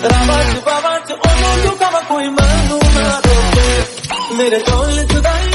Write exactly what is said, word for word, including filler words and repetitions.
रावत बावत ओ लुका कोई मानू ना रोके मेरे ढोल जुदाई